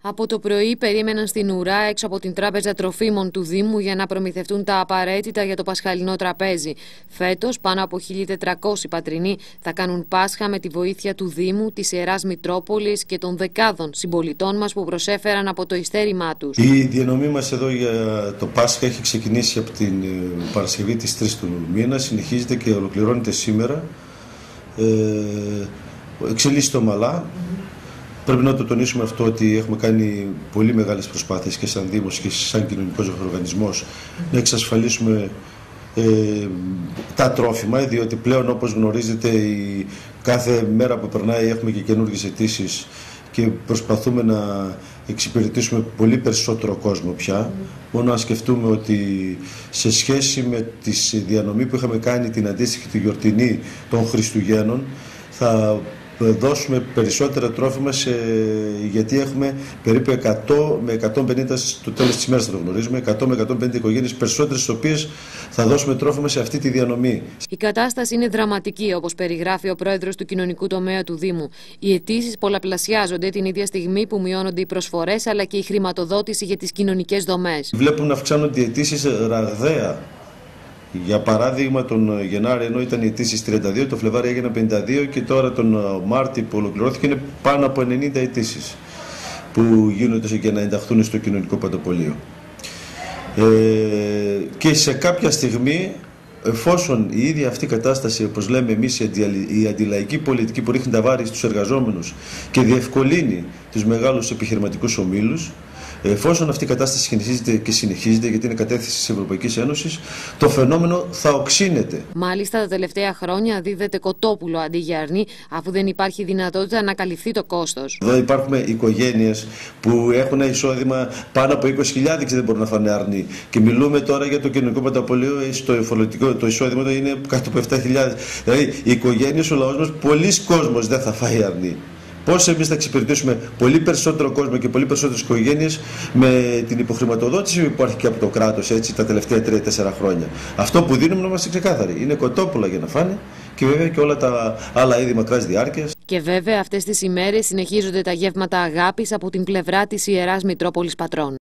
Από το πρωί περίμεναν στην ουρά έξω από την Τράπεζα Τροφίμων του Δήμου για να προμηθευτούν τα απαραίτητα για το πασχαλινό τραπέζι. Φέτος, πάνω από 1.400 πατρινοί θα κάνουν Πάσχα με τη βοήθεια του Δήμου, της Ιεράς Μητρόπολης και των δεκάδων συμπολιτών μας που προσέφεραν από το ειστέρημά τους. Η διανομή μας εδώ για το Πάσχα έχει ξεκινήσει από την Παρασκευή της 3 του μήνα, συνεχίζεται και ολοκληρώνεται σήμερα. Εξελίσσεται ομαλά. Πρέπει να το τονίσουμε αυτό ότι έχουμε κάνει πολύ μεγάλες προσπάθειες και σαν Δήμος και σαν κοινωνικός οργανισμός να εξασφαλίσουμε τα τρόφιμα, διότι πλέον, όπως γνωρίζετε, κάθε μέρα που περνάει έχουμε και καινούργιες αιτήσεις και προσπαθούμε να εξυπηρετήσουμε πολύ περισσότερο κόσμο πια. Μόνο να σκεφτούμε ότι σε σχέση με τη διανομή που είχαμε κάνει την αντίστοιχη τη γιορτινή των Χριστουγέννων, θα δώσουμε περισσότερα τρόφιμα γιατί έχουμε περίπου 100 με 150 στο τέλος της ημέρας, θα το γνωρίζουμε, 100 με 150 οικογένειες περισσότερες, στις οποίες θα δώσουμε τρόφιμα σε αυτή τη διανομή. Η κατάσταση είναι δραματική, όπως περιγράφει ο πρόεδρος του κοινωνικού τομέα του Δήμου. Οι αιτήσεις πολλαπλασιάζονται την ίδια στιγμή που μειώνονται οι προσφορές αλλά και η χρηματοδότηση για τις κοινωνικές δομές. Βλέπουμε να αυξάνονται οι αιτήσεις ραγδαία. Για παράδειγμα, τον Γενάρη, ενώ ήταν οι αιτήσεις 32, το Φλεβάρι έγιναν 52 και τώρα τον Μάρτιο που ολοκληρώθηκε είναι πάνω από 90 αιτήσεις που γίνονται για να ενταχθούν στο κοινωνικό παντοπολείο. Και σε κάποια στιγμή, εφόσον η ίδια αυτή η κατάσταση, όπως λέμε εμείς, η αντιλαϊκή πολιτική που ρίχνει τα βάρη στους εργαζόμενους και διευκολύνει τους μεγάλους επιχειρηματικούς ομίλους, εφόσον αυτή η κατάσταση συνεχίζεται, γιατί είναι κατεύθυνση της Ευρωπαϊκής Ένωσης, το φαινόμενο θα οξύνεται. Μάλιστα, τα τελευταία χρόνια δίδεται κοτόπουλο αντί για αρνί, αφού δεν υπάρχει δυνατότητα να καλυφθεί το κόστος. Εδώ υπάρχουν οικογένειες που έχουν εισόδημα πάνω από 20.000 και δεν μπορούν να φάνε αρνί. Και μιλούμε τώρα για το κοινωνικό παντοπολείο, το εισόδημα είναι κάτω από 7.000. Δηλαδή, οι οικογένειες, ο λαός μας, πολλοί κόσμος δεν θα φάει αρνί. Πώς εμείς θα εξυπηρετήσουμε πολύ περισσότερο κόσμο και πολύ περισσότερες οικογένειες με την υποχρηματοδότηση που υπάρχει και από το κράτος τα τελευταία 3-4 χρόνια. Αυτό που δίνουμε να είμαστε ξεκάθαροι. Είναι κοτόπουλα για να φάνε και βέβαια και όλα τα άλλα είδη μακράς διάρκειας. Και βέβαια αυτές τις ημέρες συνεχίζονται τα γεύματα αγάπης από την πλευρά της Ιεράς Μητρόπολης Πατρών.